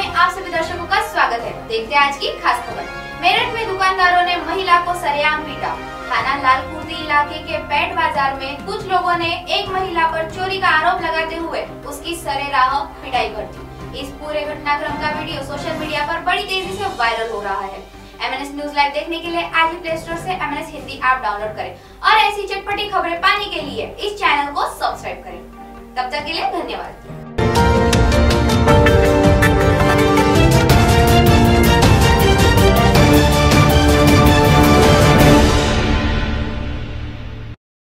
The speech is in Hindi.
में आप सभी दर्शकों का स्वागत है। देखते हैं आज की खास खबर। मेरठ में दुकानदारों ने महिला को सरेआम पीटा। थाना लालकुर्दी इलाके के पेट बाजार में कुछ लोगों ने एक महिला पर चोरी का आरोप लगाते हुए उसकी सरेराह पिटाई कर दी। इस पूरे घटनाक्रम का वीडियो सोशल मीडिया पर बड़ी तेजी से वायरल हो रहा है। MNS न्यूज लाइव देखने के लिए आज ही प्ले स्टोर से MNS हिंदी ऐप डाउनलोड करें और ऐसी चटपटी खबरें पाने के लिए इस चैनल को सब्सक्राइब करें। तब तक के लिए धन्यवाद।